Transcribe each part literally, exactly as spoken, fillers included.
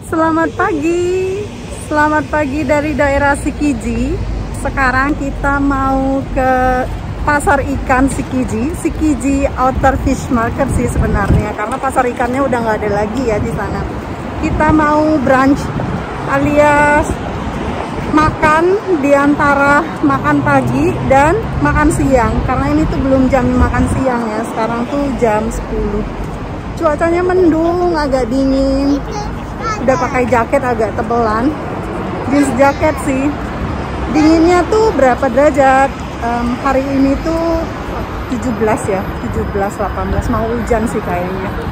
Selamat pagi, selamat pagi dari daerah Shikiji. Sekarang kita mau ke pasar ikan Shikiji, Shikiji Outer Fish Market sih sebenarnya, karena pasar ikannya udah nggak ada lagi ya di sana. Kita mau brunch alias makan di antara makan pagi dan makan siang, karena ini tuh belum jam makan siang ya. Sekarang tuh jam sepuluh. Cuacanya mendung, agak dingin. Udah pakai jaket agak tebelan, jeans jaket sih. Dinginnya tuh berapa derajat? Um, hari ini tuh tujuh belas ya, tujuh belas delapan belas, mau hujan sih kayaknya.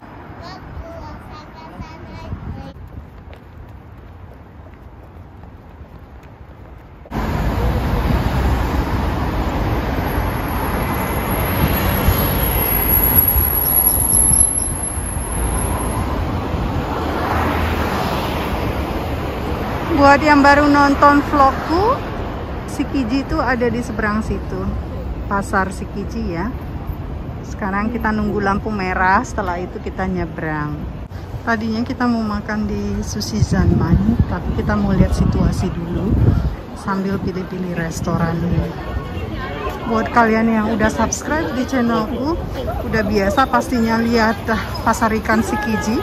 Buat yang baru nonton vlogku, Shikiji itu ada di seberang situ, pasar Shikiji ya. Sekarang kita nunggu lampu merah, setelah itu kita nyebrang. Tadinya kita mau makan di Sushi Zanman, tapi kita mau lihat situasi dulu sambil pilih-pilih restoran. Buat kalian yang udah subscribe di channelku, udah biasa pastinya lihat pasar ikan Shikiji.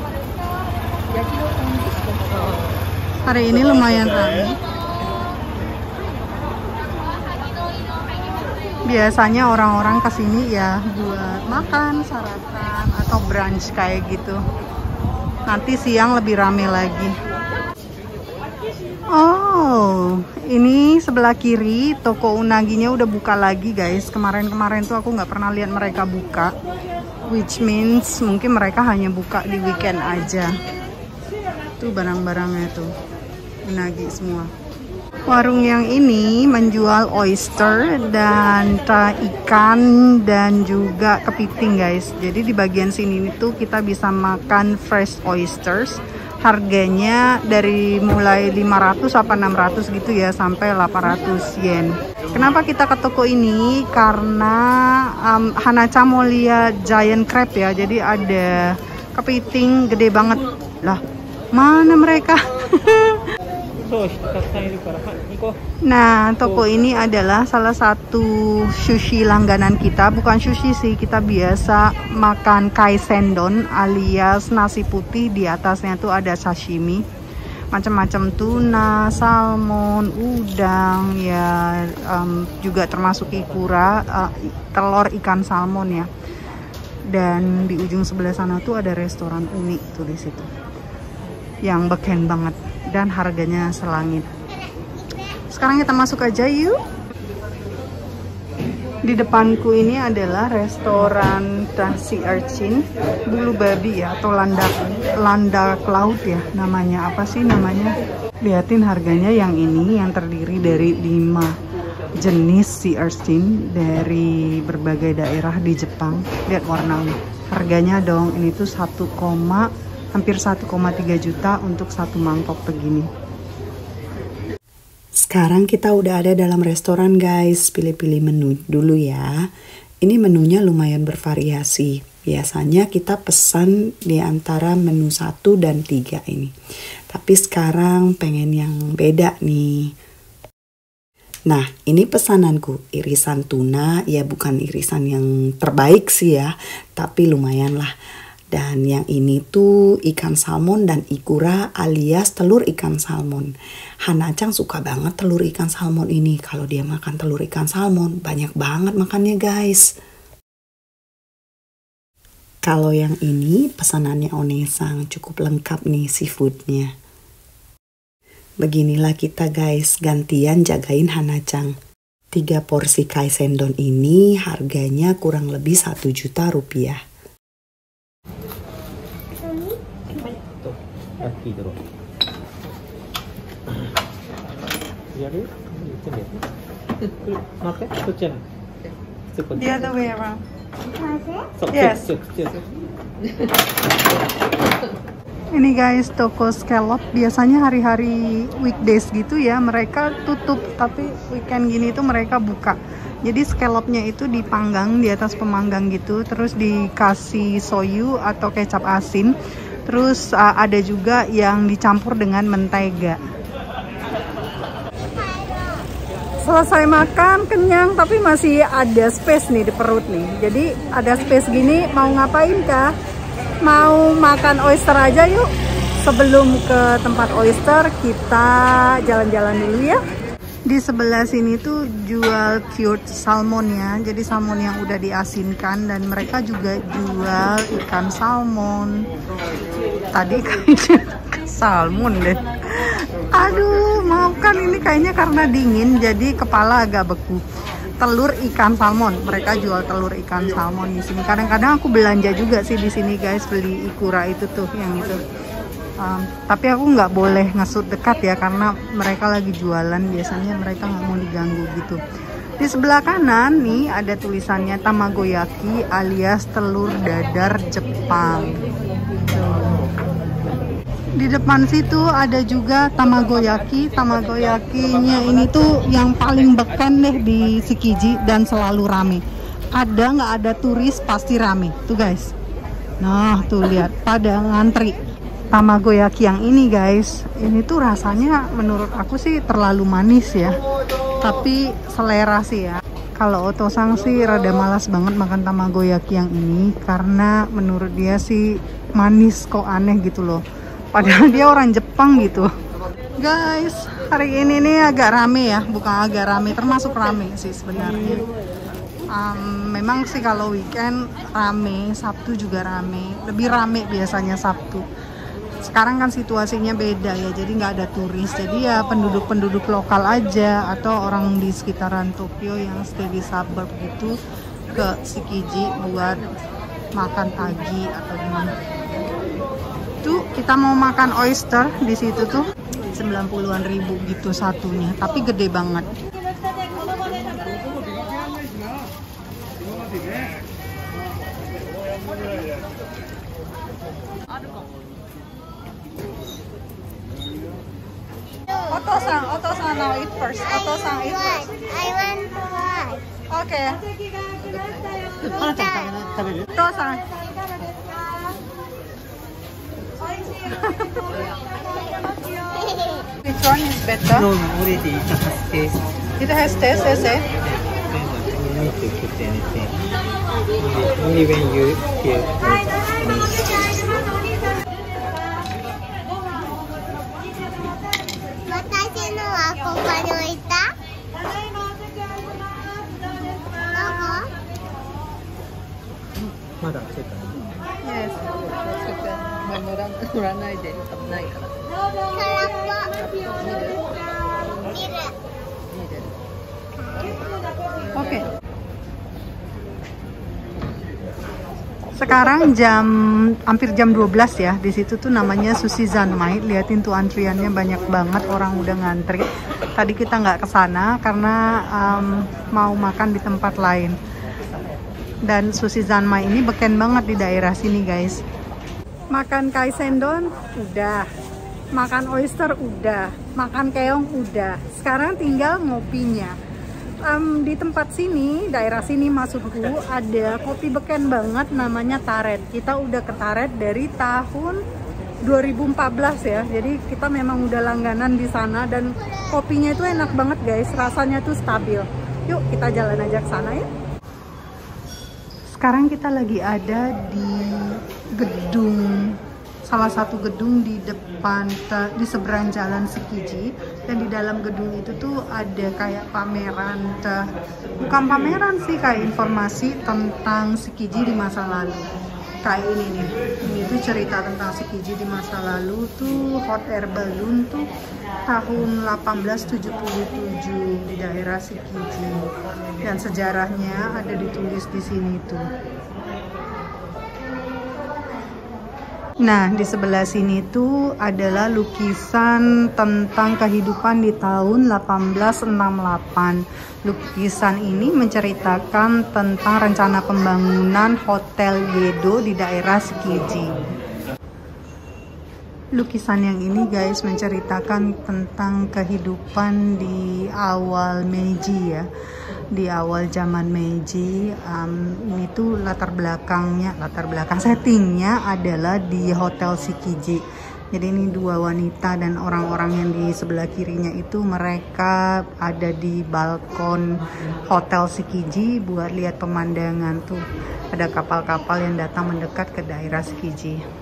Hari ini lumayan ramai. Biasanya orang-orang kesini ya buat makan, sarapan, atau brunch kayak gitu. Nanti siang lebih ramai lagi. Oh, ini sebelah kiri toko unaginya udah buka lagi guys. Kemarin-kemarin tuh aku nggak pernah lihat mereka buka, which means mungkin mereka hanya buka di weekend aja. Tuh barang-barangnya tuh unagi semua. Warung yang ini menjual oyster dan ikan dan juga kepiting guys. Jadi di bagian sini itu kita bisa makan fresh oysters. Harganya dari mulai lima ratus apa enam ratus gitu ya, sampai delapan ratus yen. Kenapa kita ke toko ini? Karena um, Hana-chan mau lihat giant crab ya. Jadi ada kepiting gede banget. Lah, mana mereka? Nah, toko ini adalah salah satu sushi langganan kita. Bukan sushi sih, kita biasa makan kaisendon alias nasi putih. Di atasnya tuh ada sashimi, macam-macam tuna, salmon, udang ya, um, juga termasuk ikura, uh, telur ikan salmon ya. Dan di ujung sebelah sana tuh ada restoran unik tuh di situ, yang beken banget dan harganya selangit. Sekarang kita masuk aja yuk. Di depanku ini adalah restoran Sea Urchin, bulu babi ya, atau landak landak laut ya namanya. Apa sih namanya? Lihatin harganya. Yang ini yang terdiri dari lima jenis Sea Urchin dari berbagai daerah di Jepang. Lihat warnanya. Harganya dong, ini tuh satu, hampir satu koma tiga juta untuk satu mangkok begini. Sekarang kita udah ada dalam restoran guys. Pilih-pilih menu dulu ya. Ini menunya lumayan bervariasi. Biasanya kita pesan di antara menu satu dan tiga ini. Tapi sekarang pengen yang beda nih. Nah, ini pesananku. Irisan tuna, ya bukan irisan yang terbaik sih ya, tapi lumayan lah. Dan yang ini tuh ikan salmon dan ikura alias telur ikan salmon. Hana-chan suka banget telur ikan salmon ini. Kalau dia makan telur ikan salmon, banyak banget makannya guys. Kalau yang ini pesanannya onesang, cukup lengkap nih seafoodnya. Beginilah kita guys, gantian jagain Hana-chan. Tiga porsi kaisendon ini harganya kurang lebih satu juta rupiah. The other way around. Yes. Ini guys, toko scallop biasanya hari-hari weekdays gitu ya mereka tutup, tapi weekend gini tuh mereka buka. Jadi scallopnya itu dipanggang di atas pemanggang gitu, terus dikasih soyu atau kecap asin. Terus uh, ada juga yang dicampur dengan mentega. Selesai makan, kenyang, tapi masih ada space nih di perut nih. Jadi ada space gini, mau ngapain kah? Mau makan oyster aja yuk. Sebelum ke tempat oyster, kita jalan-jalan dulu ya. Di sebelah sini tuh jual cured salmon ya. Jadi salmon yang udah diasinkan, dan mereka juga jual ikan salmon. Tadi kayaknya salmon deh. Aduh, maafkan ini kayaknya karena dingin jadi kepala agak beku. Telur ikan salmon, mereka jual telur ikan salmon di sini. Kadang-kadang aku belanja juga sih di sini guys, beli ikura itu tuh yang itu. Um, tapi aku nggak boleh ngesut dekat ya karena mereka lagi jualan. Biasanya mereka nggak mau diganggu gitu. Di sebelah kanan nih ada tulisannya tamagoyaki alias telur dadar Jepang. Tuh. Di depan situ ada juga tamagoyaki. Tamagoyakinya ini tuh yang paling beken deh di Tsukiji dan selalu rame. Ada nggak ada turis pasti rame tuh guys. Nah tuh lihat pada ngantri tamagoyaki yang ini guys. Ini tuh rasanya menurut aku sih terlalu manis ya. Tapi selera sih ya. Kalau Otosang sih rada malas banget makan tamagoyaki yang ini karena menurut dia sih manis kok aneh gitu loh. Padahal dia orang Jepang gitu. Guys, hari ini nih agak rame ya. Bukan agak rame, termasuk rame sih sebenarnya. Um, memang sih kalau weekend rame, Sabtu juga rame. Lebih rame biasanya Sabtu. Sekarang kan situasinya beda ya, jadi nggak ada turis. Jadi ya penduduk-penduduk lokal aja atau orang di sekitaran Tokyo yang stay di suburb gitu ke Tsukiji buat makan pagi atau gimana. Tuh kita mau makan oyster di situ tuh sembilan puluhan ribu gitu satunya, tapi gede banget. Otosang, Otosang now eat first. Otosang eat first. I want to watch. Okay. Otosang. Which one is better? No, already it has taste. It has taste, I say. You need to put anything. Only, only when you feel it. 私のはここに置いた？どこ？ まだちょっとね。 Yes. まあ乗ら乗らないで多分ないから。 空っぽ。 見る？ 見る。 Oke. Sekarang jam hampir jam dua belas ya. Di situ tuh namanya Sushi Zanmai. Liatin tuh antriannya banyak banget, orang udah ngantri. Tadi kita nggak ke sana karena um, mau makan di tempat lain. Dan Sushi Zanmai ini beken banget di daerah sini, guys. Makan kaisendon udah. Makan oyster udah. Makan keong udah. Sekarang tinggal ngopinya. Um, di tempat sini, daerah sini maksudku, ada kopi beken banget namanya Taret. Kita udah ke Taret dari tahun dua ribu empat belas ya. Jadi kita memang udah langganan di sana dan kopinya itu enak banget guys. Rasanya tuh stabil. Yuk kita jalan aja ke sana ya. Sekarang kita lagi ada di gedung, salah satu gedung di depan, di seberang jalan Tsukiji. Dan di dalam gedung itu tuh ada kayak pameran, bukan pameran sih, kayak informasi tentang Tsukiji di masa lalu. Kayak ini nih, ini tuh cerita tentang Tsukiji di masa lalu tuh, hot air balloon tuh tahun delapan belas tujuh puluh tujuh di daerah Tsukiji. Dan sejarahnya ada ditulis di sini tuh. Nah, di sebelah sini tuh adalah lukisan tentang kehidupan di tahun delapan belas enam puluh delapan. Lukisan ini menceritakan tentang rencana pembangunan Hotel Yedo di daerah Tsukiji. Lukisan yang ini guys menceritakan tentang kehidupan di awal Meiji ya. di awal zaman Meiji. Um, ini tuh latar belakangnya, latar belakang settingnya adalah di Hotel Shikiji. Jadi ini dua wanita dan orang-orang yang di sebelah kirinya itu mereka ada di balkon Hotel Shikiji buat lihat pemandangan tuh. Ada kapal-kapal yang datang mendekat ke daerah Shikiji.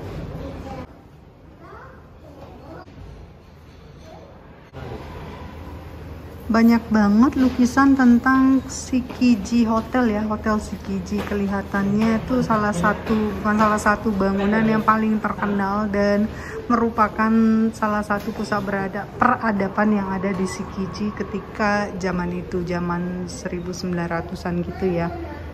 Banyak banget lukisan tentang Shikiji Hotel ya, Hotel Shikiji. Kelihatannya itu salah satu, bukan salah satu bangunan yang paling terkenal dan merupakan salah satu pusat berada, peradaban yang ada di Shikiji ketika zaman itu, zaman seribu sembilan ratusan gitu ya.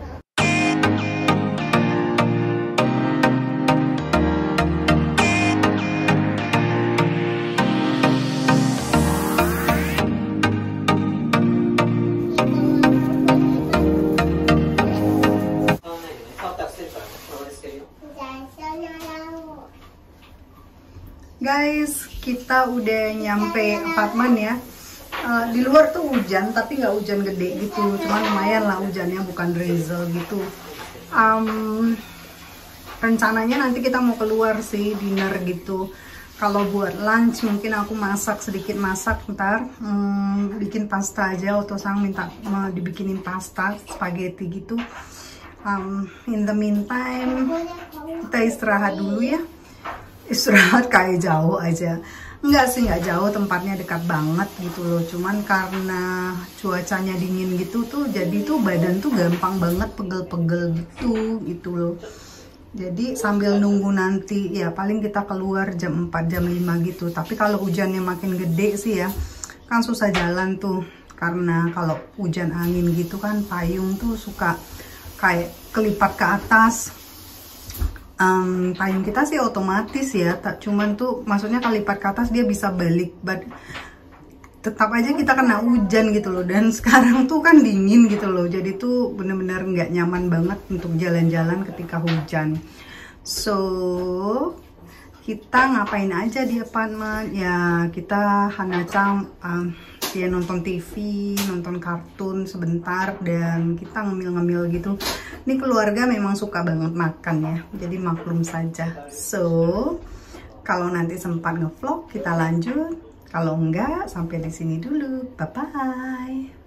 Guys, kita udah nyampe apartemen ya. Uh, di luar tuh hujan, tapi nggak hujan gede gitu. Cuman lumayan lah hujannya, bukan drizzle gitu. Um, rencananya nanti kita mau keluar sih, dinner gitu. Kalau buat lunch mungkin aku masak sedikit masak ntar. Hmm, bikin pasta aja, atau sang minta mau dibikinin pasta, spaghetti gitu. Um, in the meantime, kita istirahat dulu ya. Istirahat kayak jauh aja, enggak sih, nggak jauh, tempatnya dekat banget gitu loh. Cuman karena cuacanya dingin gitu tuh, jadi tuh badan tuh gampang banget pegel-pegel gitu gitu loh. Jadi sambil nunggu nanti ya paling kita keluar jam empat jam lima gitu. Tapi kalau hujannya makin gede sih ya kan susah jalan tuh, karena kalau hujan angin gitu kan payung tuh suka kayak kelipat ke atas. Um, payung kita sih otomatis ya, tak cuman tuh maksudnya kalau lipat ke atas dia bisa balik, but tetap aja kita kena hujan gitu loh. Dan sekarang tuh kan dingin gitu loh, jadi tuh bener-bener nggak nyaman banget untuk jalan-jalan ketika hujan. So kita ngapain aja di apartemen ya, kita hanacang um, dia nonton T V, nonton kartun sebentar, dan kita ngemil-ngemil gitu. Ini keluarga memang suka banget makan ya, jadi maklum saja. So, kalau nanti sempat ngevlog kita lanjut. Kalau enggak, sampai di sini dulu. Bye-bye.